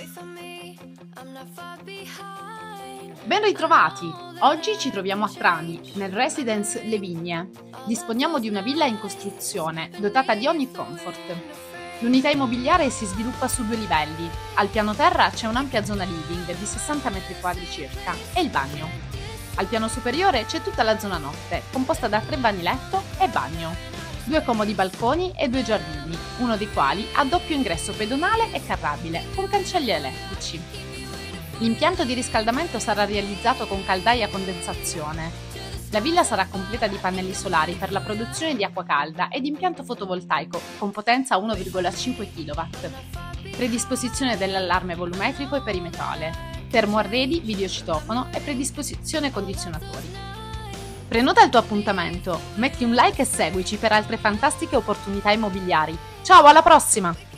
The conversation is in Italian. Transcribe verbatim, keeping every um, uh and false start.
Ben ritrovati! Oggi ci troviamo a Trani, nel Residence Le Vigne. Disponiamo di una villa in costruzione, dotata di ogni comfort. L'unità immobiliare si sviluppa su due livelli. Al piano terra c'è un'ampia zona living di sessanta metri quadri circa e il bagno. Al piano superiore c'è tutta la zona notte, composta da tre bagni letto e bagno. Due comodi balconi e due giardini, uno dei quali ha doppio ingresso pedonale e carrabile, con cancelli elettrici. L'impianto di riscaldamento sarà realizzato con caldaia a condensazione. La villa sarà completa di pannelli solari per la produzione di acqua calda ed impianto fotovoltaico con potenza uno virgola cinque chilowatt. Predisposizione dell'allarme volumetrico e perimetrale, termoarredi, videocitofono e predisposizione condizionatori. Prenota il tuo appuntamento, metti un like e seguici per altre fantastiche opportunità immobiliari. Ciao, alla prossima!